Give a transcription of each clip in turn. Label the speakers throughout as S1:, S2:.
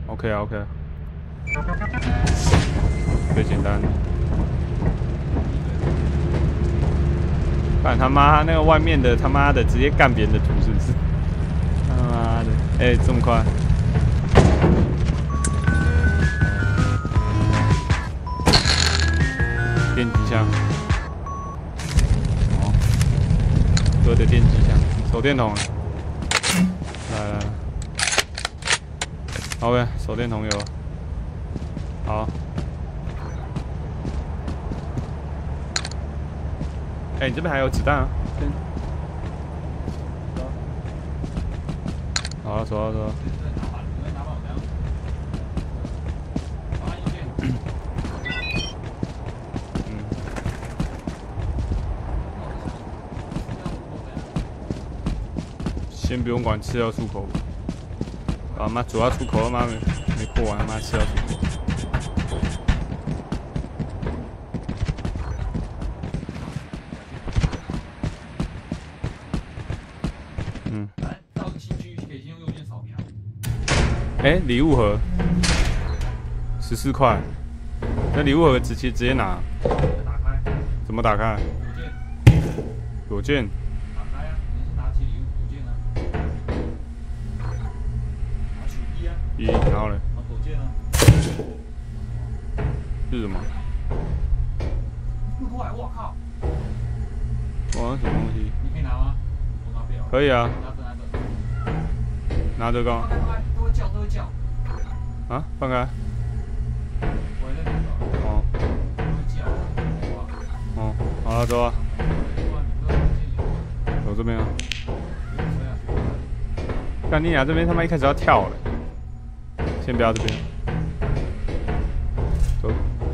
S1: OK 啊 OK 啊，最简单的。干他妈那个外面的他妈的直接干别人的图是不是？他妈的，哎、这么快？电击枪。哦，哥的电击枪，手电筒。来来来 ，OK， 手电筒有。好。哎、你这边还有子弹啊？好啊，走啊走啊。先不用管次要出口，啊妈，主要出口他妈没过完，他妈次要出口。嗯。
S2: 到新区可以先用右键扫描。
S1: 哎，礼物盒14块，那礼物盒直接拿，
S2: 打开。
S1: 怎么打开？
S2: 左键。
S1: 左键。
S2: 打开啊！你是拿起礼物左键啊。拿取一啊。
S1: 一，然后嘞？
S2: 然后左键啊。
S1: 是什么？
S2: 不快！我靠！
S1: 哇，什么东西？
S2: 你可以拿吗？我拿不了。
S1: 可以啊，
S2: 拿着。
S1: 拿着干嘛？
S2: 放开！都会叫。
S1: 啊，放开。
S2: 我还在那个。
S1: 哦。
S2: 都会叫。
S1: 哦，好了，走啊。走这边啊。干你俩这边他妈一开始要跳了，先不要这边。走。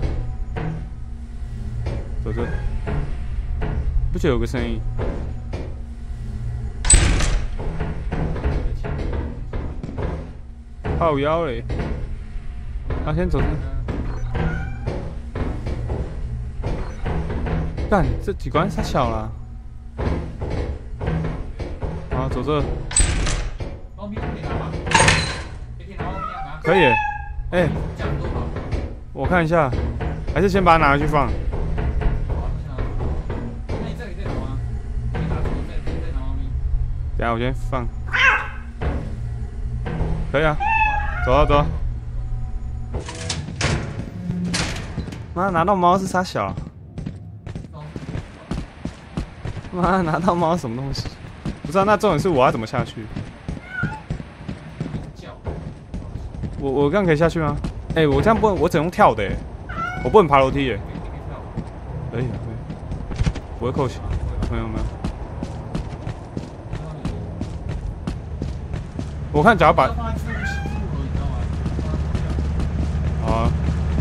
S1: 走这。不就有个声音？靠腰嘞！啊，先走这。干，这几关太小了。好，走这。
S2: 猫咪可以拿吗？可以拿猫咪啊？
S1: 可以。哎，
S2: 这样多好。
S1: 我看一下，还是先把它拿回去放。
S2: 那你这里再拿吗？可以拿走，再拿猫咪。
S1: 等下我先放。可以啊，走啊走啊。妈，拿到猫是啥小？妈，拿到猫什么东西？不知道，那重点是我要怎么下去？我这样可以下去吗？哎、我这样不能，我只能用跳的哎，我不能爬楼梯哎。可以可以，不会扣血，没有。我看只要把，好啊。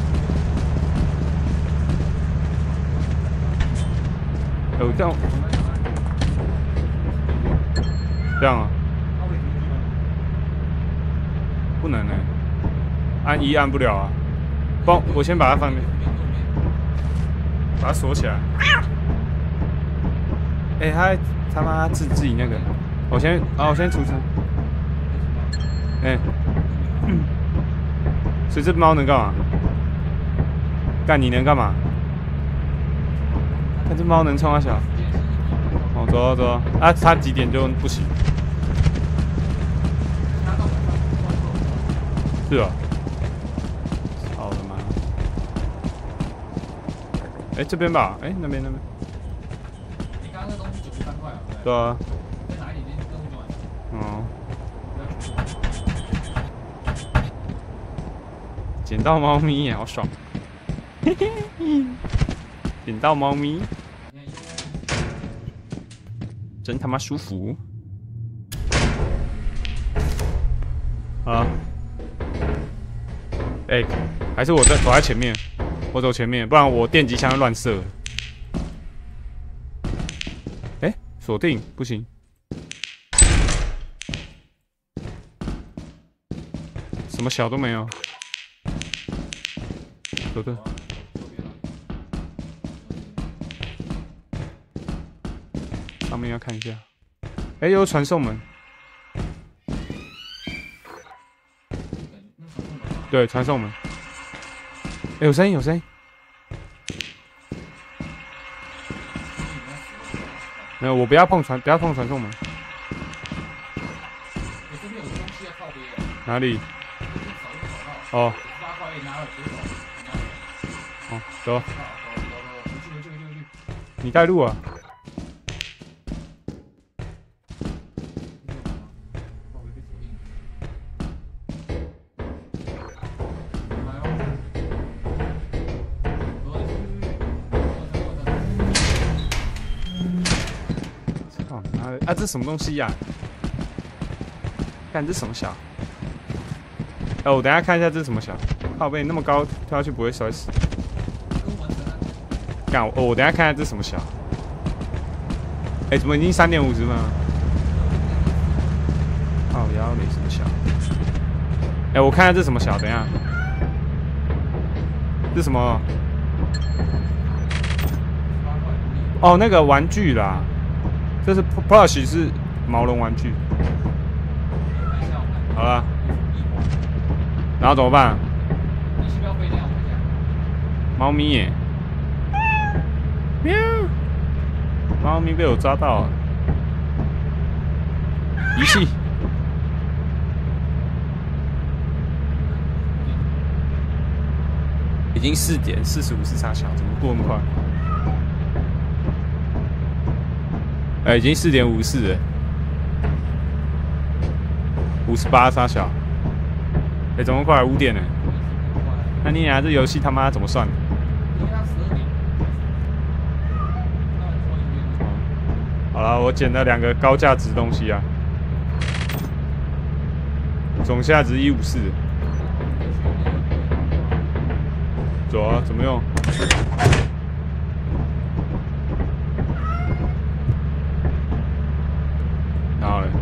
S1: 有这样，这样啊？不能哎、按一按不了啊。帮我先把它放，把它锁起来。哎、他妈自己那个，我先储存。哎、所以这猫能干嘛？干你能干嘛？看这猫能冲啊小。哦，走啊。啊，它几点就不行？是啊。好的妈。哎、这边吧？哎、那边。
S2: 你刚刚那东西93块啊？
S1: 对啊。
S2: 再拿一点任务就完成。
S1: 哦。捡到猫咪也好爽。嘿嘿，捡到猫咪，真他妈舒服。啊。哎、还是我走在前面，我走前面，不然我电击枪乱射。哎、锁定不行。什么小都没有。走这。上面要看一下。哎、有传送门。 对，传送门。哎，有声音，有声音。没有，我不要碰传送门。
S2: 我这边有东西要靠边。
S1: 哪里？哦。哦，走。回去。你带路啊？操你妈的！啊，这什么东西呀？看这什么小？哎，我等一下看一下这是什么小。靠背那么高，跳下去不会摔死。干我等一下看一下这是什么小。哎，怎么已经3:50分了？靠腰没什么小。哎，我看一下这是什么小，等一下。这什么？哦，那个玩具啦。这是 plush 是毛绒玩具。好了。然后怎么办？猫咪耶！喵！猫咪被我抓到了。仪器。已经4:45是啥小？怎么过那么快？哎，已经4:54了。58啥小？哎，怎么快5点了？那你俩这游戏他妈怎么算的？好了，我捡了2个高价值东西啊，总价值154。走啊，怎么用？然后嘞？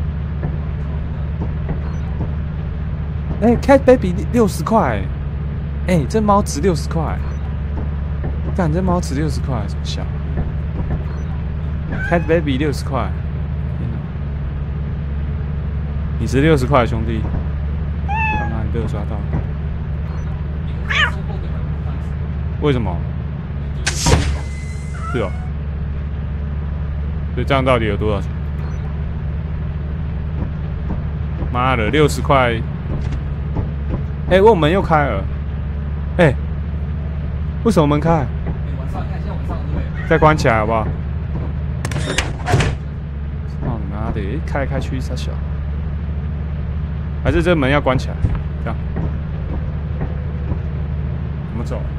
S1: 哎，Cat Baby 60块，哎，这猫值60块，干这猫值60块，怎么小 ？Cat Baby 60块，天哪！你值60块，兄弟，他妈你被我抓到了，为什么？是哦，所以这样到底有多少钱？妈的，60块！哎，我门又开了，哎，为什么门开？
S2: 晚上看，现在晚上对不对？
S1: 再关起来好不好？操你妈的！开来开去傻小，还是这门要关起来？这样怎么走？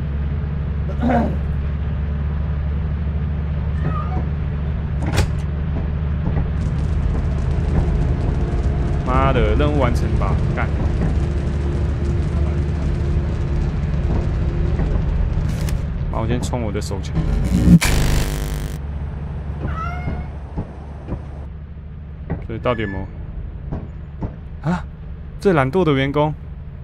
S1: 妈的，任务完成吧，干！好，我先冲我的手枪。所以到底有没有？啊，最懒惰的员工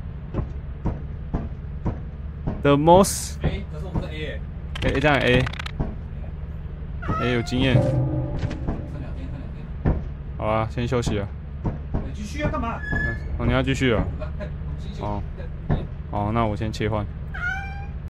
S1: ，the most。
S2: 哎，可是我们是 A 哎。
S1: 这样 A 有经验。
S2: 看2天。
S1: 好啊，先休息啊。
S2: 你继续要干嘛？
S1: 哦，你要继续啊？哦，那我先切换。